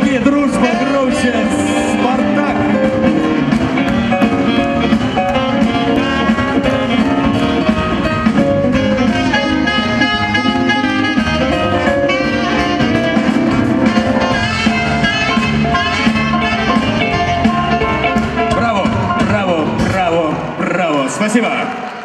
Оплески, дружба, Грузия, Спартак. Браво, браво, браво, браво. Спасибо.